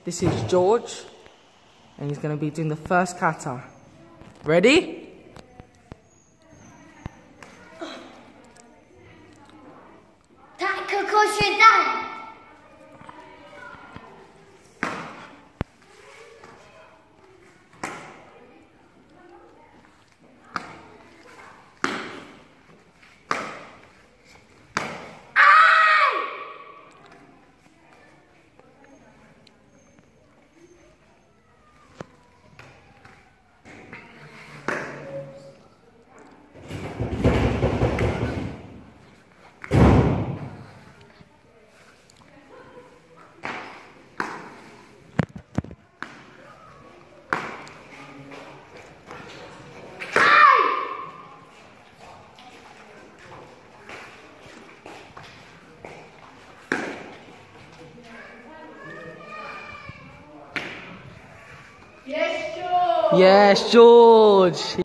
This is George, and he's going to be doing the first kata. Ready? Yes, George! Yes, George!